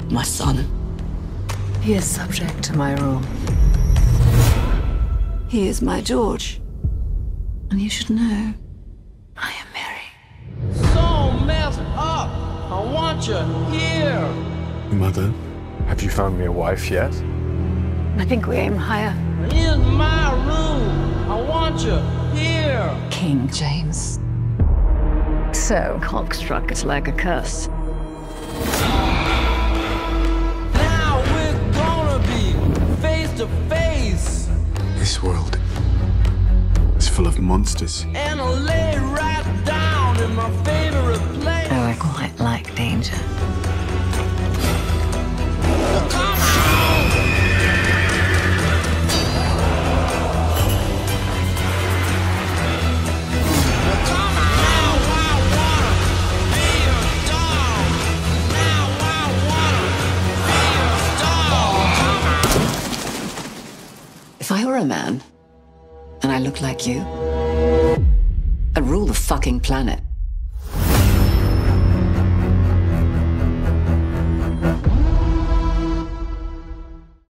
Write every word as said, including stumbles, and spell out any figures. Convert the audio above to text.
my son. He is subject to my rule. He is my George. And you should know, I am Mary. So messed up! I want you here! Mother, have you found me a wife yet? I think we aim higher. In my room! I want you here! King James. So, cockstruck is like a curse. Now we're gonna be face to face! This world is full of monsters. And I'll lay right down in my favorite place! Oh, I quite like danger. Come on! Come on! Now I wanna be a dog! Now I wanna be a dog! Come on! If I were a man, and I looked like you, I'd rule the fucking planet.